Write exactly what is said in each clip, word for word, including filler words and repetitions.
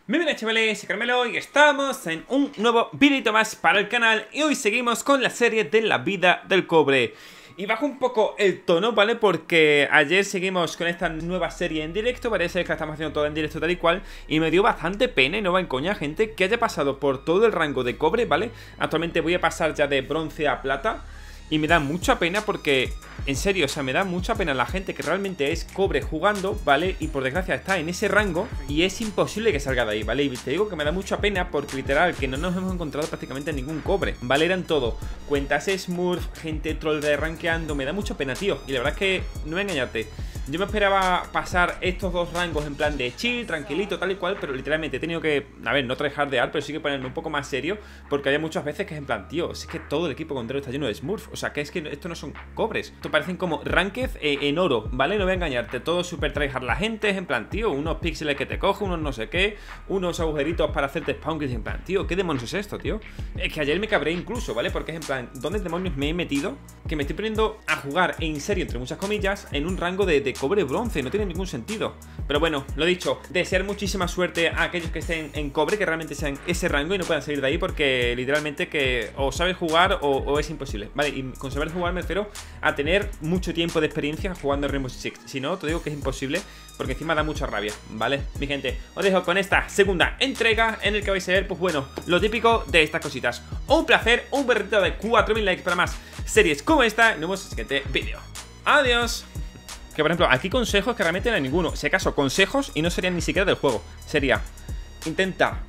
Muy bien, chavales, soy Carmelo y estamos en un nuevo videito más para el canal. Y hoy seguimos con la serie de la vida del cobre. Y bajo un poco el tono, ¿vale? Porque ayer seguimos con esta nueva serie en directo. Parece que la estamos haciendo todo en directo tal y cual. Y me dio bastante pena, y no va en coña, gente, que haya pasado por todo el rango de cobre, ¿vale? Actualmente voy a pasar ya de bronce a plata. Y me da mucha pena porque, en serio, o sea, me da mucha pena la gente que realmente es cobre jugando, ¿vale? Y por desgracia está en ese rango y es imposible que salga de ahí, ¿vale? Y te digo que me da mucha pena porque literal que no nos hemos encontrado prácticamente ningún cobre, ¿vale? Eran todo cuentas Smurf, gente troll de rankeando, me da mucha pena, tío. Y la verdad es que, no voy a engañarte, yo me esperaba pasar estos dos rangos en plan de chill, tranquilito, tal y cual, pero literalmente he tenido que, a ver, no tryhardear, pero sí que ponerme un poco más serio, porque hay muchas veces que es en plan, tío, es que todo el equipo contrario está lleno de Smurf, o sea, que es que esto no son cobres, esto parecen como ranked eh, en oro, ¿vale? No voy a engañarte, todo super tryhard la gente, es en plan, tío, unos píxeles que te coge, unos no sé qué, unos agujeritos para hacerte spawn, que es en plan, tío, ¿qué demonios es esto, tío? Es que ayer me cabré incluso, ¿vale? Porque es en plan, ¿dónde demonios me he metido? Que me estoy poniendo a jugar en serio, entre muchas comillas, en un rango de, de cobre bronce, no tiene ningún sentido. Pero bueno, lo dicho, desear muchísima suerte a aquellos que estén en cobre, que realmente sean ese rango y no puedan salir de ahí, porque literalmente que o sabes jugar o, o es imposible, ¿vale? Y con saber jugar me refiero a tener mucho tiempo de experiencia jugando en Rainbow Six. Si no, te digo que es imposible, porque encima da mucha rabia, ¿vale? Mi gente, os dejo con esta segunda entrega en el que vais a ver, pues bueno, lo típico de estas cositas. Un placer, un berretito de cuatro mil likes para más series como esta, y nos vemos en el siguiente vídeo. Adiós. Que por ejemplo, aquí consejos que realmente no hay ninguno. Si acaso consejos, y no serían ni siquiera del juego, sería: intenta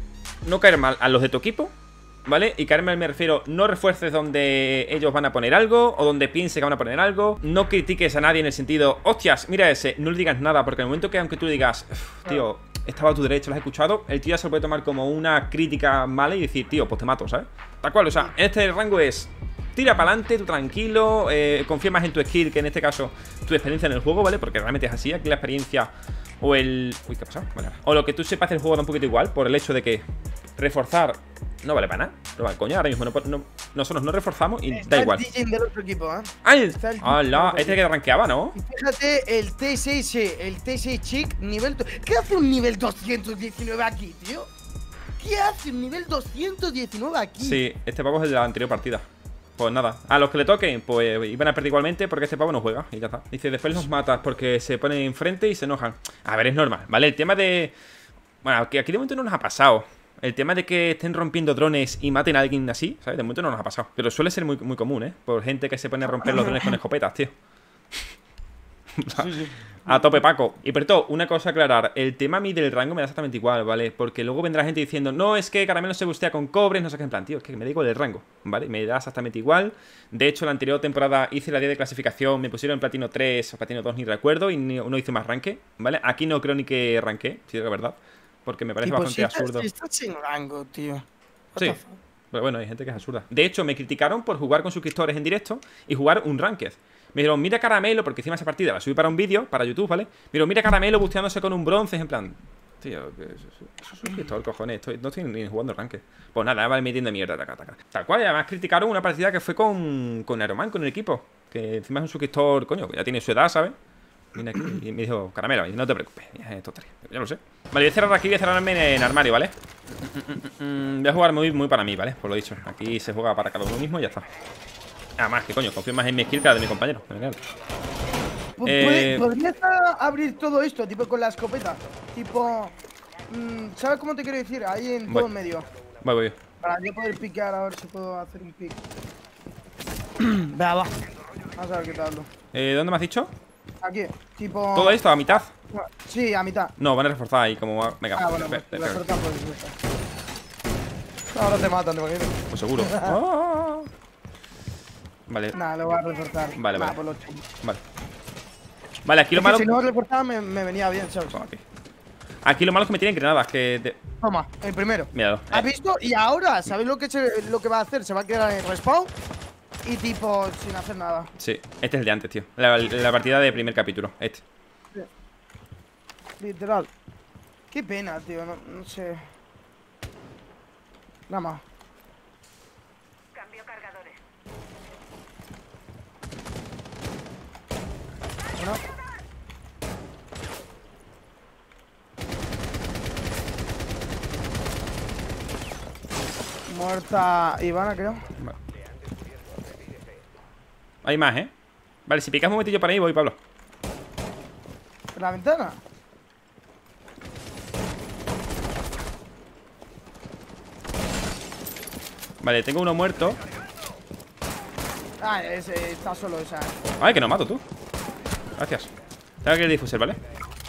no caer mal a los de tu equipo, ¿vale? Y caer mal me refiero, no refuerces donde ellos van a poner algo, o donde piense que van a poner algo. No critiques a nadie en el sentido, hostias, mira ese, no le digas nada, porque en el momento que aunque tú le digas, tío, estaba a tu derecha, lo has escuchado, el tío ya se lo puede tomar como una crítica mala y decir, tío, pues te mato, ¿sabes? Tal cual, o sea, en este rango es: tira para adelante, tú tranquilo, eh, confía más en tu skill que en este caso tu experiencia en el juego, ¿vale? Porque realmente es así, aquí la experiencia o el... Uy, ¿qué ha pasado? Vale. O lo que tú sepas del juego da un poquito igual, por el hecho de que reforzar no vale para nada. No vale, coño, ahora mismo no, no, nosotros no reforzamos y está da igual. El del otro equipo, ¿eh? ¡Ay! ¡Hala! Este que rankeaba, ¿no? Y fíjate, el T seis, el T seis Chic nivel... ¿Qué hace un nivel doscientos diecinueve aquí, tío? ¿Qué hace un nivel doscientos diecinueve aquí? Sí, este pavo es el de la anterior partida. Pues nada, a los que le toquen, pues iban a perder igualmente porque este pavo no juega y ya está. Dice, después los matas porque se ponen enfrente y se enojan. A ver, es normal, ¿vale? El tema de... Bueno, aquí, aquí de momento no nos ha pasado. El tema de que estén rompiendo drones y maten a alguien así, ¿sabes? De momento no nos ha pasado. Pero suele ser muy, muy común, ¿eh? Por gente que se pone a romper los drones con escopetas, tío. Sí, sí. A tope, Paco. Y por todo, una cosa a aclarar: el tema a mí del rango me da exactamente igual, ¿vale? Porque luego vendrá gente diciendo, no, es que Caramelo se bustea con cobres, no sé qué, en plan, tío, es que me da igual el rango, ¿vale? Me da exactamente igual. De hecho, la anterior temporada hice la diez de clasificación, me pusieron en platino tres o platino dos, ni recuerdo, y no hice más ranque, ¿vale? Aquí no creo ni que ranqué, si es la verdad, porque me parece tipo, bastante si absurdo. Si estás sin rango, tío. Sí. Pero bueno, hay gente que es absurda. De hecho, me criticaron por jugar con suscriptores en directo y jugar un ranked. Me dijeron, mira Caramelo, porque encima esa partida la subí para un vídeo, para YouTube, ¿vale? Me dijeron, mira Caramelo busteándose con un bronce, en plan, tío, que eso es suscriptor, cojones, estoy, no estoy ni jugando ranked. Pues nada, vale metiendo mierda, taca, taca. Tal cual, y además criticaron una partida que fue con, con Aeroman, con el equipo, que encima es un suscriptor, coño, que ya tiene su edad, ¿sabes? Vine aquí y me dijo, Caramelo, no te preocupes, esto estaría, ya lo sé. Vale, voy a cerrar aquí, voy a cerrarme en armario, ¿vale? Voy a jugar muy, muy para mí, ¿vale? Por lo dicho, aquí se juega para cada uno mismo y ya está. Además, que coño, confío más en mi skill que la de mi compañero. Eh... ¿Podrías abrir todo esto, tipo con la escopeta? Tipo... Mmm, ¿sabes cómo te quiero decir? Ahí en todo el medio. Voy, voy. Para yo poder picar, a ver si puedo hacer un pick. Venga, va. Vamos a ver qué tal. Eh, ¿dónde me has dicho? Aquí, tipo... ¿Todo esto a mitad? Sí, a mitad. No, van a reforzar ahí como... Venga, ah, bueno, pues, pues, ahora te matan, te imaginas. Pues seguro. Oh. Vale. Nada, lo voy a reforzar. Vale, nah, vale. Vale. Vale, aquí lo es malo... Que si no reforzaba me, me venía bien, ¿sabes? Aquí. Aquí lo malo es que me tienen granadas, que... De... Toma, el primero. Míralo. ¿Has eh. visto? Y ahora, ¿sabéis lo que, se, lo que va a hacer? Se va a quedar en respawn y tipo, sin hacer nada. Sí, este es el de antes, tío. La, la partida de primer capítulo, este. Sí. Literal. Qué pena, tío, no, no sé. Nada más. Cambio cargadores. Bueno. Muerta Ivana, creo. Vale. Hay más, ¿eh? Vale, si picas un momentillo para ahí, voy, Pablo. ¿En la ventana? Vale, tengo uno muerto. Ah, ese está solo esa. Ay, que no mato, tú. Gracias. Tengo que ir difuser, ¿vale?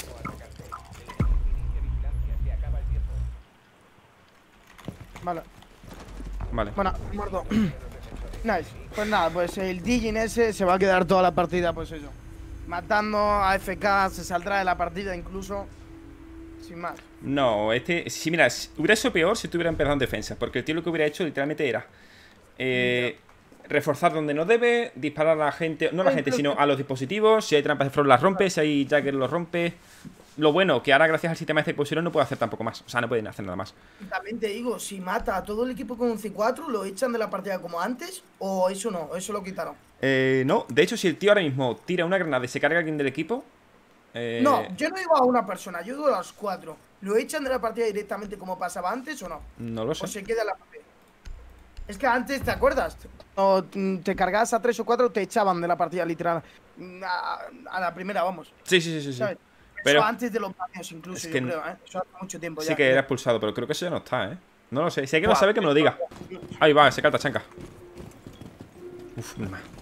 Vale. Vale. Bueno, muerto. Nice. Pues nada, pues el Digin ese se va a quedar toda la partida, pues eso. Matando a F K, se saldrá de la partida incluso. Sin más. No, este... Sí, mira, si- hubiera sido peor si tuviera empezado en defensa. Porque el tío lo que hubiera hecho literalmente era... Eh, reforzar donde no debe, disparar a la gente... No a la gente, sino a los dispositivos. Si hay trampas de Frost las rompe, si hay Jagger los rompe. Lo bueno, que ahora gracias al sistema este que pusieron no puede hacer tampoco más. O sea, no pueden hacer nada más. Y también te digo, si mata a todo el equipo con un C cuatro, ¿lo echan de la partida como antes? ¿O eso no? ¿Eso lo quitaron? Eh, no, de hecho si el tío ahora mismo tira una granada y se carga a alguien del equipo... Eh, No, yo no digo a una persona, yo digo a los cuatro. ¿Lo echan de la partida directamente como pasaba antes o no? No lo ¿O sé. se queda en la partida? Es que antes, ¿te acuerdas? O mm, te cargabas a tres o cuatro, te echaban de la partida literal. Mm, A, a la primera, vamos. Sí, sí, sí, sí, sí. ¿Sabes? Pero Eso antes de los baños incluso, es yo que creo, ¿eh? Eso hace mucho tiempo sí ya. que era expulsado, pero creo que eso ya no está, ¿eh? No lo sé. Si alguien lo Buah, sabe, que me lo diga. Ahí va, ese chanca. Uf, mi madre.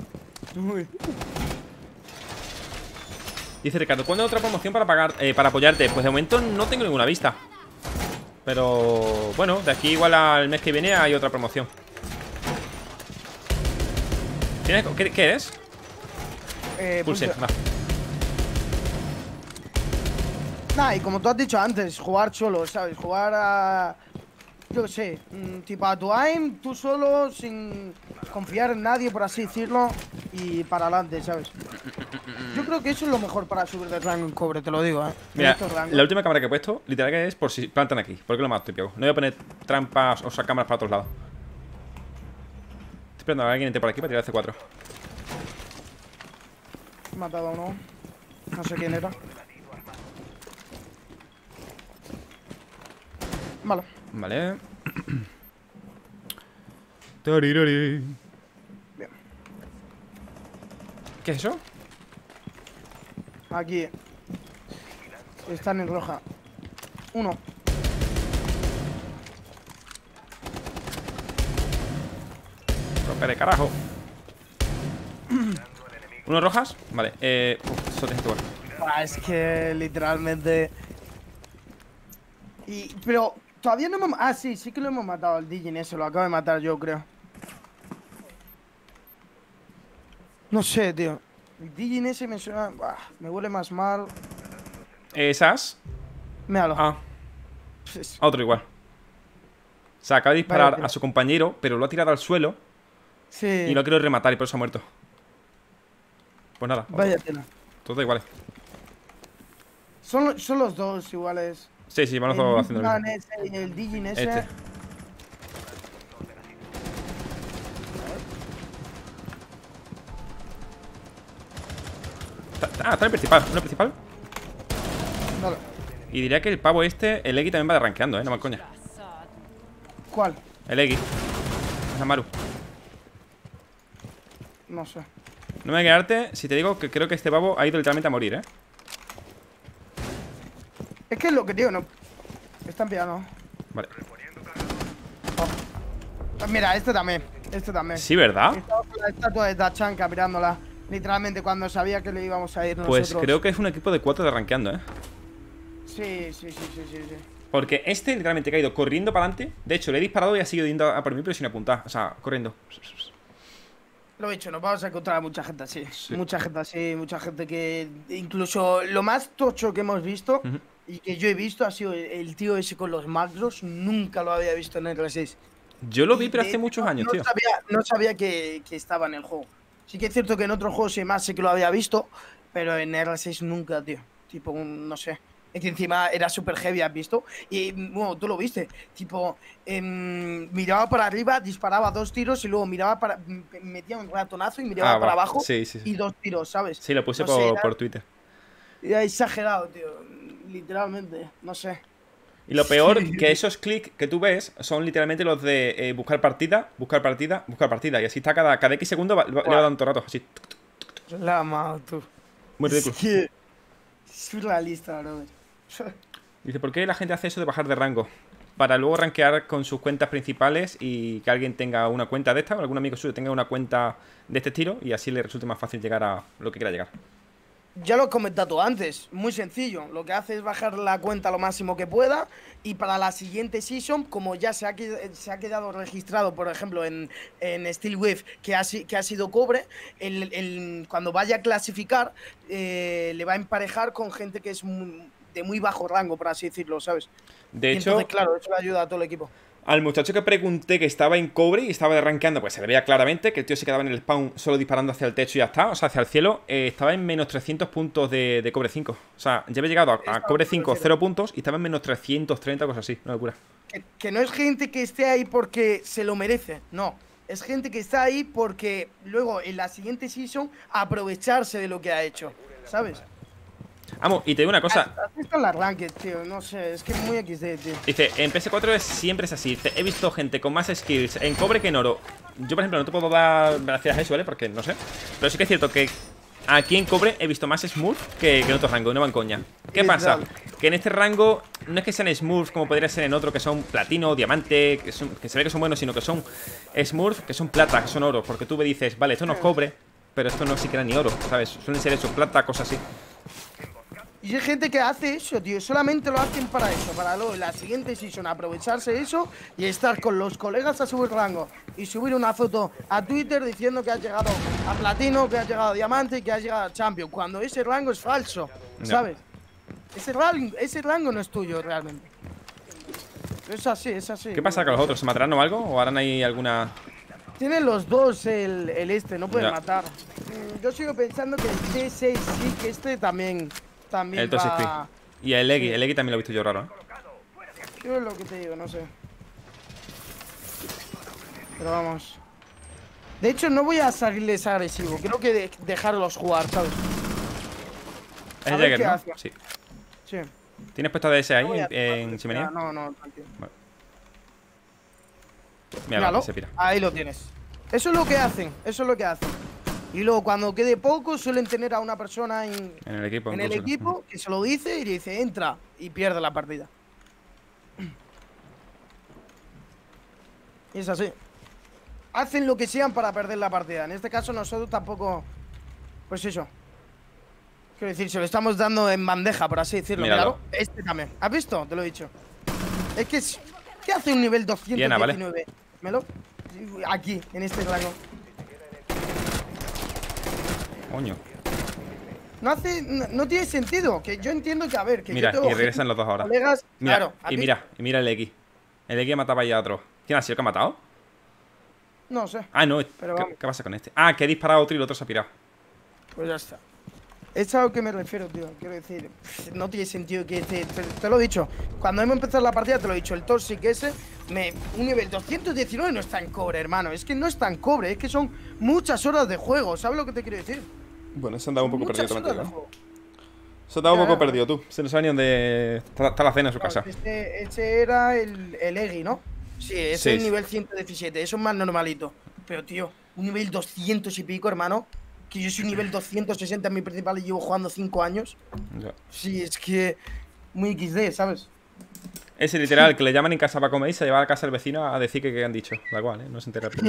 Dice Ricardo, ¿cuándo hay otra promoción para pagar, eh, para apoyarte? Pues de momento no tengo ninguna vista. Pero bueno, de aquí igual al mes que viene hay otra promoción. ¿Tienes, qué, ¿Qué eres? Eh, Pulse, punto. va. Nah, y como tú has dicho antes, jugar solo, ¿sabes? Jugar a... Yo qué sé, mm, tipo a tu aim, tú solo, sin confiar en nadie, por así decirlo, y para adelante, ¿sabes? Yo creo que eso es lo mejor para subir de rango en cobre, te lo digo, ¿eh? En Mira, estos rangos. la última cámara que he puesto, literal que es por si plantan aquí. Porque lo más típico. No voy a poner trampas o sea, cámaras para otros lados. Estoy esperando a que alguien entre por aquí para tirar C cuatro. He matado a uno. No sé quién era. Vale. Vale. Tarirari. Bien. ¿Qué es eso? Aquí. Están en roja. Uno. Romper de carajo. ¿Unos rojas? Vale, eh. Uf, eso tienes que jugar. Ah, es que literalmente. Y. Pero. Todavía no hemos. Ah, sí, sí que lo hemos matado al Digin ese, lo acabo de matar yo, creo. No sé, tío. El Digin ese me suena. Bah, me huele más mal. Esas. Míralo. Ah, Pues, a otro igual. O sea, acaba de disparar Vaya, a su compañero, pero lo ha tirado al suelo sí. y lo ha querido rematar y por eso ha muerto. Pues nada, Vaya tela. todo igual. Son, son los dos iguales. Sí, sí, vamos El todos haciendo lo Nikan mismo. ese y el Digin ese. Este. Ah, está en el principal, uno principal. Dale. Y diría que el pavo este, el Egi también va de rankeando, eh, no mal coña. ¿Cuál? El Egi. Es Amaru. No sé. No me voy a quedarte si te digo que creo que este pavo ha ido literalmente a morir, eh. Es que es lo que digo, no. Están pillando. Vale. Pues mira, este también. Este también. Sí, ¿verdad? Estaba con la estatua de Tachanka mirándola. Literalmente cuando sabía que le íbamos a ir nosotros. Pues creo que es un equipo de cuatro de rankeando, eh. Sí, sí, sí, sí, sí, sí. Porque este literalmente ha ido corriendo para adelante. De hecho, le he disparado y ha seguido yendo a por mí, pero sin apuntar. O sea, corriendo. Lo he dicho, nos vamos a encontrar a mucha gente así. Sí. Mucha gente así, mucha gente que. Incluso lo más tocho que hemos visto Ujú. y que yo he visto ha sido el, el tío ese con los macros. Nunca lo había visto en el R seis. Yo lo vi, Y pero de hace hecho, muchos años, no tío. Sabía, no sabía que, que estaba en el juego. Sí que es cierto que en otros juegos y más sí que lo había visto, pero en R seis nunca, tío. Tipo, un- no sé. Es que encima era super heavy, ¿has visto? Y bueno, tú lo viste. Tipo, em, miraba para arriba, disparaba dos tiros y luego miraba para. m- metía un ratonazo y miraba Ah, para va. abajo Sí, sí, sí. y dos tiros, ¿sabes? Sí, lo puse No sé, por, era- por Twitter. Era exagerado, tío. Literalmente, no sé. Y lo peor, Sí. que esos clics que tú ves son literalmente los de eh, buscar partida, buscar partida, buscar partida. Y así está cada, cada X segundo, va- le va dando rato, así. La mano, tú. Muy Es ridículo. que... Es surrealista, bro. Dice, ¿por qué la gente hace eso de bajar de rango? Para luego rankear con sus cuentas principales y que alguien tenga una cuenta de esta, o algún amigo suyo tenga una cuenta de este estilo y así le resulte más fácil llegar a lo que quiera llegar. Ya lo he comentado antes, muy sencillo. Lo que hace es bajar la cuenta lo máximo que pueda y para la siguiente season, como ya se ha, qued- se ha quedado registrado, por ejemplo, en, en Steel Wave, que ha, si- que ha sido cobre, el, el- cuando vaya a clasificar, eh, le va a emparejar con gente que es muy- de muy bajo rango, por así decirlo, ¿sabes? De Y hecho, entonces, claro, eso le ayuda a todo el equipo. al muchacho que pregunté que estaba en cobre y estaba rankeando, pues se le veía claramente que el tío se quedaba en el spawn solo disparando hacia el techo y ya está, o sea, hacia el cielo. eh, estaba en menos trescientos puntos de, de cobre cinco. O sea, ya había llegado a, a Estaba cobre en cinco, cero. cero puntos y estaba en menos trescientos treinta, cosas así, una locura. Que, que no es gente que esté ahí porque se lo merece, no. Es gente que está ahí porque luego en la siguiente season aprovecharse de lo que ha hecho, ¿sabes? Vamos, y te digo una cosa. Así están las ranked, tío, no sé, es que es muy equis de, tío. Dice, en P S cuatro es, siempre es así. Dice, he visto gente con más skills en cobre que en oro. Yo, por ejemplo, no te puedo dar gracias a eso, ¿vale? Porque no sé. Pero sí que es cierto que aquí en cobre he visto más smurf que, que en otro rango, no van coña. ¿Qué pasa? Literal. Que en este rango no es que sean smurf como podría ser en otro, que son platino, diamante, que, son, que se ve que son buenos, sino que son smurf, que son plata, que son oro. Porque tú me dices, vale, esto no es cobre, pero esto no es siquiera ni oro, ¿sabes? Suelen ser eso, plata, cosas así. Y hay gente que hace eso, tío, solamente lo hacen para eso, para luego en la siguiente season aprovecharse de eso y estar con los colegas a subir rango. Y subir una foto a Twitter diciendo que has llegado a platino, que has llegado a diamante y que has llegado a champion, cuando ese rango es falso, Ya. ¿sabes? Ese rango, ese rango no es tuyo realmente. Es así, es así. ¿Qué pasa con los otros? ¿Se matarán o algo? ¿O harán ahí alguna...? Tienen los dos el, el este, no pueden Ya. matar. Mm, Yo sigo pensando que el T seis sí, que este también, también El Toxic va... Y el Eggy, Sí. el Eggy también lo he visto yo raro, ¿eh? Yo es lo que te digo, no sé. Pero vamos. De hecho, no voy a salirles agresivo. Creo que de- dejarlos jugar, ¿sabes? Es A el ver Jäger, qué ¿no? hace. Sí. Sí. ¿Tienes puesto A D S ahí No voy a- en, en chimenea? No, no, tranquilo. Mira, Míralo. se pira. Ahí lo tienes. Eso es lo que hacen. Eso es lo que hacen. Y luego, cuando quede poco, suelen tener a una persona en, En el equipo. en el incluso. equipo que se lo dice y le dice entra y pierde la partida. Y es así. Hacen lo que sean para perder la partida. En este caso nosotros tampoco. Pues eso. Quiero decir, se lo estamos dando en bandeja, por así decirlo. Míralo. Míralo. Este también. ¿Has visto? Te lo he dicho. Es que es. ¿Qué hace un nivel doscientos diecinueve? Diana, ¿vale? ¿Melo? Aquí, en este rango. Coño. No hace. No, no tiene sentido. Que yo entiendo que, a ver, que Mira, yo tengo y regresan los dos ahora. colegas. Mira, Claro. ¿has y visto? mira, y mira el Eggy. El Eggy mataba ya a otro. ¿Quién ha sido el que ha matado? No sé. Ah, no. Pero ¿Qué, vamos. qué pasa con este? Ah, que he disparado a otro y el otro se ha pirado. Pues ya está. Es a lo que me refiero, tío. Quiero decir, pff, no tiene sentido que te, te, te lo he dicho. Cuando hemos empezado la partida, te lo he dicho. El Toxic ese, me, un nivel doscientos diecinueve no está en cobre, hermano. Es que no está en cobre, es que son muchas horas de juego. ¿Sabes lo que te quiero decir? Bueno, se han dado un poco Muchas perdido también, horas de ¿no? juego. Se ha dado un Ya, poco ya. perdido, tú. Se nos ha ni dónde está, está la cena en su casa. Este, ese era el, el Eggy, ¿no? Sí, ese Sí, es el sí. nivel ciento diecisiete. Eso es más normalito. Pero, tío, un nivel doscientos y pico, hermano. Que yo soy un nivel doscientos sesenta en mi principal y llevo jugando cinco años. Ya. Sí, es que. Muy equis de, ¿sabes? Ese literal, que le llaman en casa para comer y se lleva a casa el vecino a decir que, que han dicho. Da igual, ¿eh? No se entera.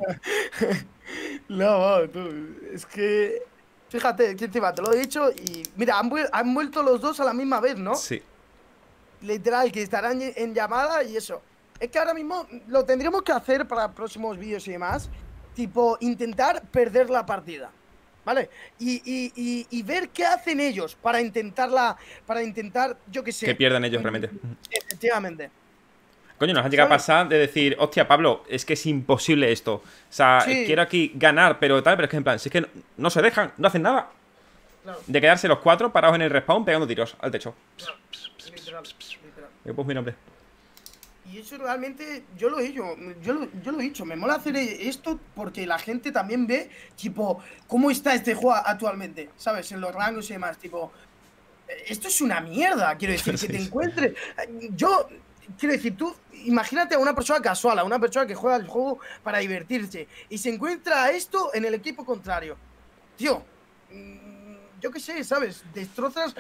No, tú, es que. Fíjate, que encima te lo he dicho y. Mira, han, vuel- han vuelto los dos a la misma vez, ¿no? Sí. Literal, que estarán en en llamada y eso. Es que ahora mismo lo tendremos que hacer para próximos vídeos y demás. Tipo, intentar perder la partida. ¿Vale? Y, y, y, y ver qué hacen ellos para intentarla. Para intentar, yo qué sé. Que pierdan ellos realmente. Efectivamente. Coño, nos ha llegado a ¿Sabes? pasar de decir, hostia, Pablo, es que es imposible esto. O sea, Sí. quiero aquí ganar, pero tal, pero es que en plan, si es que no, no se dejan, no hacen nada. Claro. De quedarse los cuatro parados en el respawn pegando tiros al techo. Literal, literal. Eh, Pues mira, hombre. Y eso realmente, yo lo he dicho, yo lo, yo lo he dicho, me mola hacer esto porque la gente también ve, tipo, cómo está este juego actualmente, ¿sabes? En los rangos y demás, tipo, Esto es una mierda, quiero decir, Sí, que te sí. encuentre. Yo, quiero decir, tú, imagínate a una persona casual, a una persona que juega el juego para divertirse y se encuentra esto en el equipo contrario. Tío, mm, yo qué sé, ¿sabes? Destrozas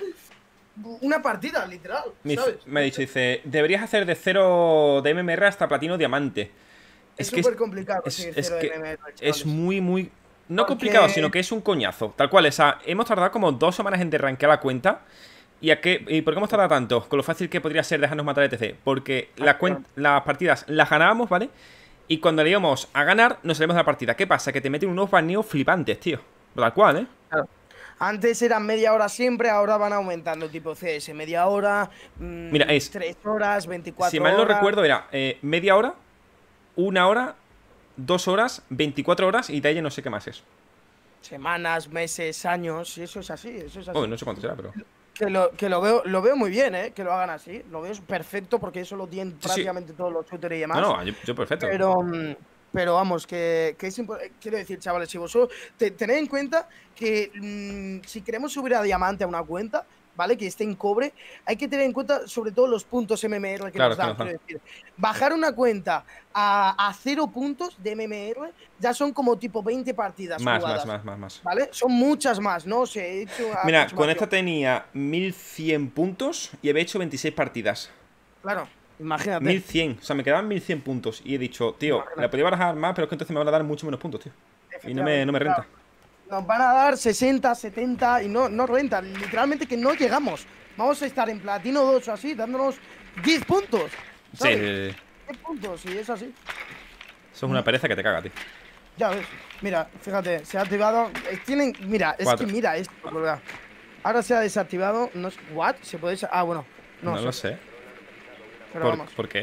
una partida, literal, Me, dice- ¿sabes? me ha dicho, dice, deberías hacer de cero de M M R hasta platino diamante. Es que súper complicado es, conseguir es cero que M M R, es chavales. muy, muy... No Porque- complicado, sino que es un coñazo. Tal cual, o sea, hemos tardado como dos semanas en derranquear la cuenta. ¿Y, a qué, ¿Y por qué hemos tardado tanto? Con lo fácil que podría ser dejarnos matar el T C. Porque la cuen- las partidas las ganábamos, ¿vale? Y cuando le íbamos a ganar, nos salimos de la partida. ¿Qué pasa? Que te meten unos baneos flipantes, tío. Tal cual, ¿eh? Claro. Antes eran media hora siempre, ahora van aumentando, tipo C S, media hora, mmm, Mira, es- tres horas, veinticuatro Si mal no horas. recuerdo, era eh, media hora, una hora, dos horas, veinticuatro horas y de ahí no sé qué más es. Semanas, meses, años, y eso es así, eso es así. Oh, no sé cuánto será, pero... Que lo, que lo veo, lo veo muy bien, ¿eh? Que lo hagan así. Lo veo perfecto porque eso lo tienen sí. prácticamente todos los shooters y demás. No, no, yo, yo perfecto. Pero, mm, pero vamos, que, que es importante. Quiero decir, chavales, si vosotros te- tened en cuenta que mm, si queremos subir a diamante a una cuenta, ¿vale? Que esté en cobre, hay que tener en cuenta sobre todo los puntos M M R que Claro, nos dan. que nos dan. Quiero decir, bajar una cuenta a, a cero puntos de M M R ya son como tipo veinte partidas Más, jugadas. más, más, más, más. ¿Vale? Son muchas más, ¿no? Se he hecho Mira, aproximación. con esta tenía mil cien puntos y había hecho veintiséis partidas. Claro, imagínate. mil cien, o sea, me quedaban mil cien puntos. Y he dicho, tío, Imagínate. la podía barajar más, pero es que entonces me van a dar mucho menos puntos, tío. Y no me, no me renta. Claro. Nos van a dar sesenta, setenta y no, no renta. Literalmente que no llegamos. Vamos a estar en platino dos o así, dándonos diez puntos. Sí, ¿sabes? sí, sí, sí. diez puntos, y es así. Eso es una pereza que te caga, tío. Ya ves. Mira, fíjate, se ha activado. eh, Tienen. Mira, es Cuatro. que mira esto, ¿verdad? Ahora se ha desactivado. No, sé- ¿What? ¿Se puede desa- Ah, bueno. No, No, sé, lo sé. Pero ¿Por, vamos. ¿Por qué?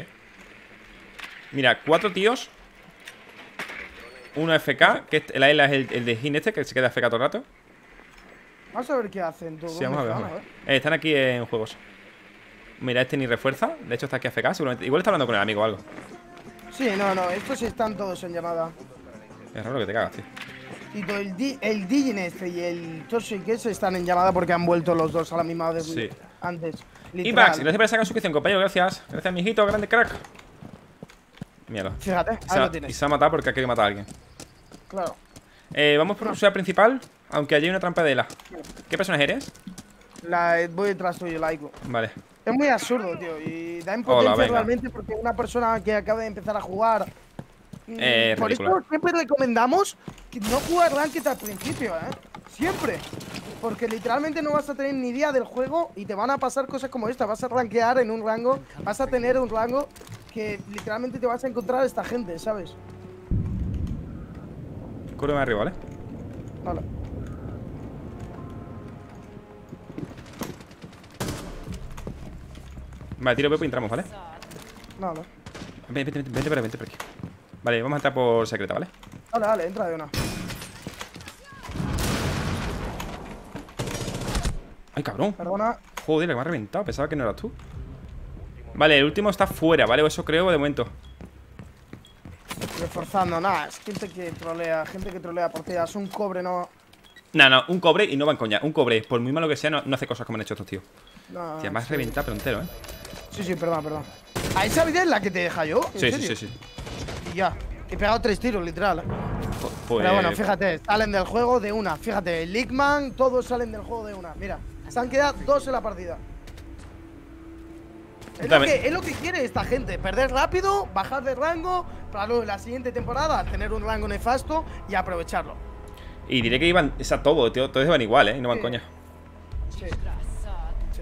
Mira, cuatro tíos. Uno F K, que este- la E L A es el, el de Gin este, que se queda F K todo el rato. Vamos a ver qué hacen todos. Sí, vamos a ver. vamos a ver. Eh, están aquí en juegos. Mira, este ni refuerza. De hecho, está aquí A F K, seguramente. Igual está hablando con el amigo o algo. Sí, no, no. Estos están todos en llamada. Es raro que te cagas, tío. Y todo el, di el Digin este y el Toshi que se están en llamada porque han vuelto los dos a la misma vez Sí. antes. Y Literal. Max, gracias por esa suscripción, compañero. Gracias. Gracias, mijito. Grande crack. Míralo. Fíjate, Y ahí se, lo ha, y tienes. se ha matado porque ha querido matar a alguien. Claro. Eh, vamos por la ciudad principal, aunque allí hay una trampa de la. ¿Qué personaje eres? La, voy detrás tuyo, Laico. Vale. Es muy absurdo, tío. Y da Hola, impotencia venga. realmente porque una persona que acaba de empezar a jugar. mm, Eh, por ridículo. eso siempre recomendamos que no jugar Ranked al principio, ¿eh? Siempre. Porque literalmente no vas a tener ni idea del juego y te van a pasar cosas como esta. Vas a rankear en un rango, vas a tener un rango que literalmente te vas a encontrar a esta gente, ¿sabes? Cúreme arriba, ¿vale? Vale. Vale, tiro Pepo y entramos, ¿vale? Vale. Vente, vente, vente, vente, por- vente por aquí. Vale, vamos a entrar por secreta, ¿vale? Dale, dale, entra de una. Ay, cabrón. Perdona. Joder, que me ha reventado. Pensaba que no eras tú. Vale, el último está fuera, ¿vale? O eso creo de momento. Reforzando, nada, es gente que trolea, gente que trolea partidas. Un cobre no. No, no, un cobre y no va en coña. Un cobre, por muy malo que sea, no, no hace cosas como han hecho estos tíos. no Tía, me has sí. reventado pero entero, ¿eh? Sí, sí, perdón, perdón. ¿A esa vida es la que te deja yo? ¿En Sí, sí, serio? sí, sí. Y ya. He pegado tres tiros, literal. ¿eh? Jo- Pues, Pero bueno, fíjate, salen del juego de una. Fíjate, Lickman, todos salen del juego de una. Mira, se han quedado dos en la partida. Es lo, Dame. que, es lo que quiere esta gente, perder rápido, bajar de rango, para luego en la siguiente temporada tener un rango nefasto y aprovecharlo. Y diré que iban, o sea, todo, tío, todos iban igual, ¿eh? Y no van Sí. coña. Sí. Sí.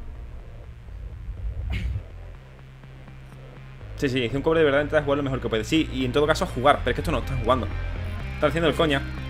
Sí, sí, es que un cobre de verdad intentas jugar lo mejor que puedes. Sí, y en todo caso jugar, pero es que esto no estás jugando. Estás haciendo el coña.